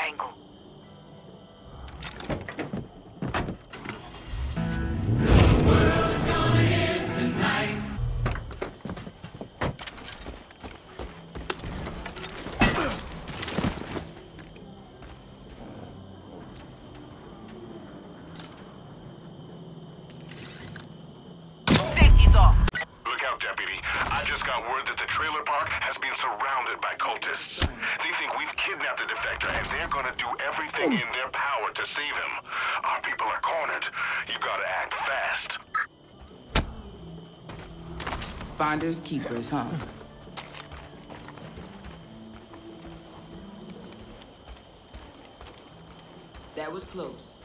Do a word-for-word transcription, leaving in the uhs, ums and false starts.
angle. Safety's off. Look out, deputy. I just got word that the trailer park has been surrounded by cultists. They think we've kidnapped the defector, and they're gonna do everything in their power to save him. Our people are cornered. You gotta act fast. Finders keepers, huh? That was close.